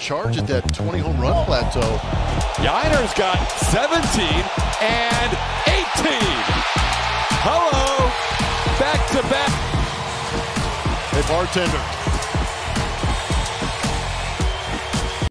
charge at that 20 home run plateau. Yainer's got 17 and 18. Hello, back to back. Hey, bartender.